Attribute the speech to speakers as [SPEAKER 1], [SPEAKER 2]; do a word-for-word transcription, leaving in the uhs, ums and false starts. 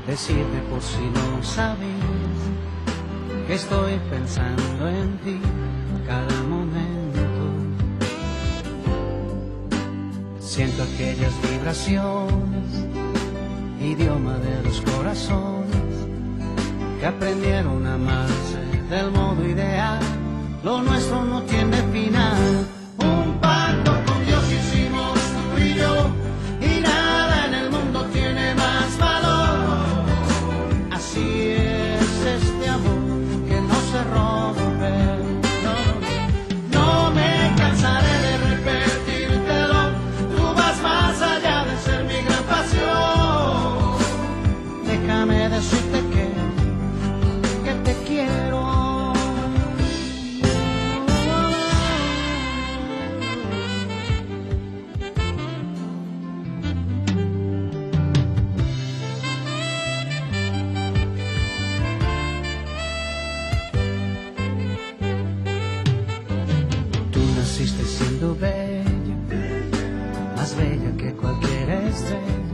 [SPEAKER 1] decirte por si no sabías que estoy pensando en ti cada momento. Siento aquellas vibraciones, idioma de los corazones que aprendieron a amarse del modo ideal. Lo nuestro no tiene final. Un pacto con Dios hicimos tú y yo, y nada en el mundo tiene más valor. Así es este amor que no se rompe. No, no me cansaré de repetírtelo. Tú vas más allá de ser mi gran pasión. Déjame decirte que, que te quiero. Naciste siendo bella, más bella que cualquier estrella.